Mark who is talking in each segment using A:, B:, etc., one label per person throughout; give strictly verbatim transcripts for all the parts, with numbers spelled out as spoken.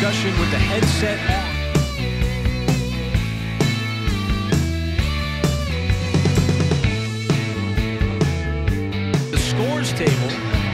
A: discussion with the headset on. The scores table.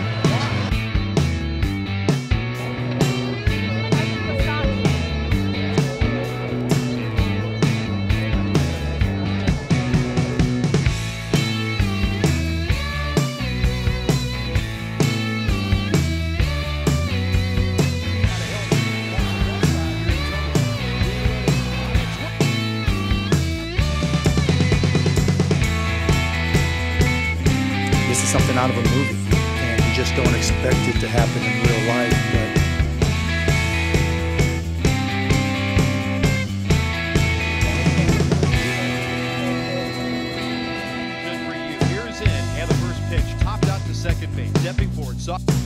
B: This is something out of a movie, and you just don't expect it to happen in real life. But
A: Here's in, and the first pitch, topped out to second base, stepping forward. Saw